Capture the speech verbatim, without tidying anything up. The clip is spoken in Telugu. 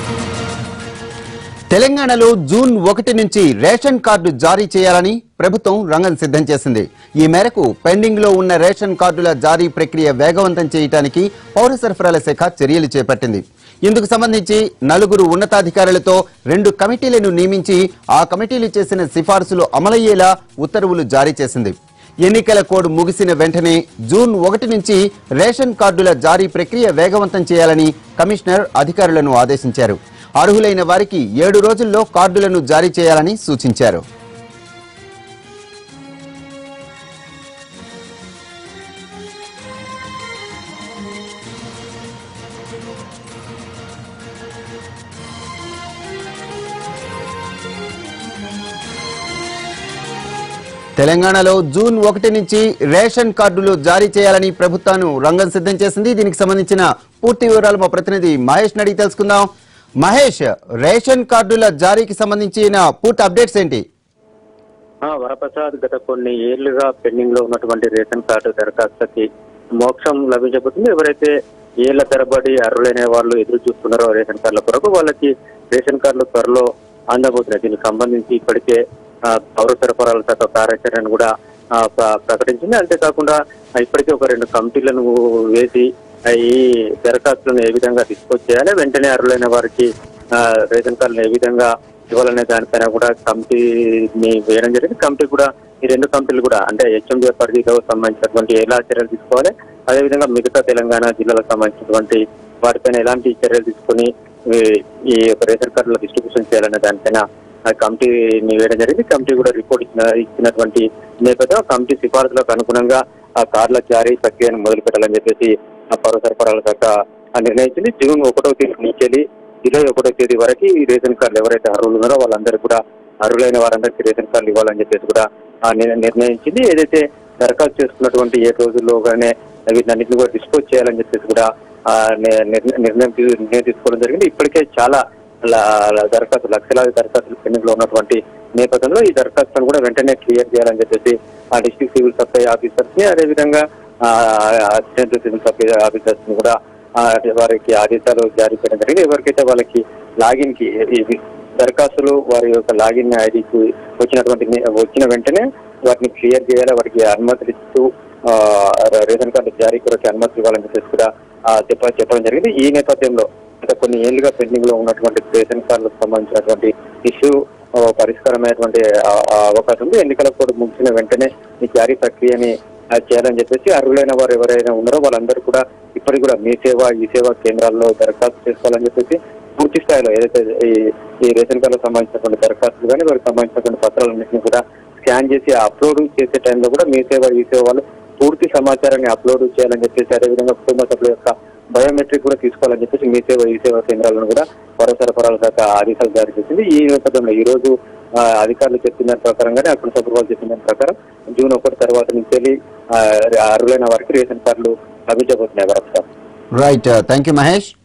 తెలంగాణలో జూన్ ఒకటి నుంచి రేషన్ కార్డు జారీ చేయాలని ప్రభుత్వం రంగం సిద్ధం చేసింది. ఈ మేరకు పెండింగ్ లో ఉన్న రేషన్ కార్డుల జారీ ప్రక్రియ వేగవంతం చేయడానికి పౌర సరఫరాల శాఖ చర్యలు చేపట్టింది. ఇందుకు సంబంధించి నలుగురు ఉన్నతాధికారులతో రెండు కమిటీలను నియమించి ఆ కమిటీలు చేసిన సిఫార్సులు అమలయ్యేలా ఉత్తర్వులు జారీ చేసింది. ఎన్నికల కోడ్ ముగిసిన వెంటనే జూన్ ఒకటి నుంచి రేషన్ కార్డుల జారీ ప్రక్రియ వేగవంతం చేయాలని కమిషనర్ అధికారులను ఆదేశించారు. అర్హులైన వారికి ఏడు రోజుల్లో కార్డులను జారీ చేయాలని సూచించారు. తెలంగాణలో జూన్ ఒకటి నుంచి రేషన్ కార్డులు జారీ చేయాలని ప్రభుత్వం రంగం సిద్ధం చేసింది. దీనికి సంబంధించిన పూర్తి వివరాలు మా ప్రతినిధి మహేష్ అడిగి తెలుసుకుందాం. మహేష్, రేషన్ కార్డుల జారీకి సంబంధించిన పూర్తి అప్డేట్స్ ఏంటి? వరప్రసాద్, గత కొన్ని ఏళ్లుగా పెండింగ్ లో ఉన్నటువంటి రేషన్ కార్డు దరఖాస్తుకి మోక్షం లభించబోతుంది. ఎవరైతే ఏళ్ల తరబడి అర్హులైన వాళ్ళు ఎదురు చూస్తున్నారో రేషన్ కార్డుల కొరకు వాళ్ళకి రేషన్ కార్డులు త్వరలో అందబోతున్నాయి. దీనికి సంబంధించి ఇప్పటికే పౌర సరఫరాల శాఖ కార్యాచరణ కూడా ప్రకటించింది. అంతేకాకుండా ఇప్పటికే ఒక రెండు కమిటీలను వేసి ఈ దరఖాస్తులను ఏ విధంగా డిస్పోజ్ చేయాలి, వెంటనే అర్హులైన వారికి రేషన్ కార్డులను ఏ విధంగా ఇవ్వాలనే దానిపైన కూడా కమిటీని వేయడం జరిగింది. కమిటీ కూడా ఈ రెండు కమిటీలు కూడా అంటే హెచ్ఎండి పరిధికి సంబంధించినటువంటి ఎలా చర్యలు తీసుకోవాలి, అదేవిధంగా మిగతా తెలంగాణ జిల్లాలకు సంబంధించినటువంటి వాటిపైన ఎలాంటి చర్యలు తీసుకుని ఈ యొక్క రేషన్ కార్డుల డిస్ట్రిబ్యూషన్ చేయాలనే దానిపైన కమిటీని వేయడం జరిగింది. కమిటీ కూడా రిపోర్ట్ ఇచ్చిన ఇచ్చినటువంటి నేపథ్యంలో కమిటీ సిఫార్సులకు అనుగుణంగా ఆ కార్డుల జారీ ప్రక్రియను మొదలు పెట్టాలని చెప్పేసి ఆ పౌర సరఫరాల శాఖ నిర్ణయించింది. జూన్ ఒకటో తేదీ నుంచి ఇరవై ఒకటో తేదీ వరకు ఈ రేషన్ కార్డులు ఎవరైతే అర్హులు ఉన్నారో వాళ్ళందరికీ కూడా అర్హులైన వారందరికీ రేషన్ కార్డులు ఇవ్వాలని చెప్పేసి కూడా నిర్ణయించింది. ఏదైతే దరఖాస్తు చేసుకున్నటువంటి ఏ రోజుల్లోగానే వీటన్నిటిని కూడా డిస్పోజ్ చేయాలని చెప్పేసి కూడా నిర్ణయం నిర్ణయం తీసుకోవడం జరిగింది. ఇప్పటికే చాలా దరఖాస్తులు లక్షలాది దరఖాస్తులు పెండింగ్ లో ఉన్నటువంటి నేపథ్యంలో ఈ దరఖాస్తులను కూడా వెంటనే క్లియర్ చేయాలని చెప్పేసి ఆ డిస్ట్రిక్ట్ సివిల్ సప్లై ఆఫీసర్స్ ని అదేవిధంగా అసిస్టెంట్ సివిల్ సప్లై ఆఫీసర్స్ ని కూడా వారికి ఆదేశాలు జారీ చేయడం జరిగింది. ఎవరికైతే వాళ్ళకి లాగిన్ కి దరఖాస్తులు వారి యొక్క లాగిన్ ఐడికి వచ్చినటువంటి వచ్చిన వెంటనే వాటిని క్లియర్ చేయాలి, వాటికి అనుమతులు ఇస్తూ రేషన్ కార్డు జారీ కొరకు అనుమతులు ఇవ్వాలని చెప్పేసి కూడా చెప్ప చెప్పడం జరిగింది. ఈ నేపథ్యంలో గత కొన్ని ఏళ్లుగా పెండింగ్ లో ఉన్నటువంటి రేషన్ కార్డులకు సంబంధించినటువంటి ఇష్యూ పరిష్కారమైనటువంటి అవకాశం ఉంది. ఎన్నికల కోడ్ ముగిసిన వెంటనే ఈ జారీ ప్రక్రియని చేయాలని చెప్పేసి అర్హులైన వారు ఎవరైనా ఉన్నారో వాళ్ళందరూ కూడా ఇప్పటికి కూడా మీ సేవ ఈ సేవా కేంద్రాల్లో దరఖాస్తు చేసుకోవాలని చెప్పేసి పూర్తి స్థాయిలో ఏదైతే ఈ రేషన్ కార్డులకు సంబంధించినటువంటి దరఖాస్తులు కానీ వారికి సంబంధించినటువంటి పత్రాలన్నింటినీ కూడా స్కాన్ చేసి అప్లోడ్ చేసే టైంలో కూడా మీ సేవ ఈ సేవ వాళ్ళు పూర్తి సమాచారాన్ని అప్లోడ్ చేయాలని చెప్పేసి అదేవిధంగా కుటుంబ సభ్యుల యొక్క బయోమెట్రిక్ కూడా తీసుకోవాలని చెప్పేసి మీ సేవ ఈ సేవా కేంద్రాలను కూడా పౌర సరఫరాల శాఖ ఆదేశాలు జారీ చేసింది. ఈ నేపథ్యంలో ఈ రోజు అధికారులు చెప్పిన దాని ప్రకారంగానే అక్కడ సభ్యులు చెప్పిన దాని ప్రకారం జూన్ ఒకటి తర్వాత నుంచి వెళ్ళి అర్హులైన వారికి రేషన్ కార్డులు లభించబోతున్నాయి. Right, thank you Mahesh.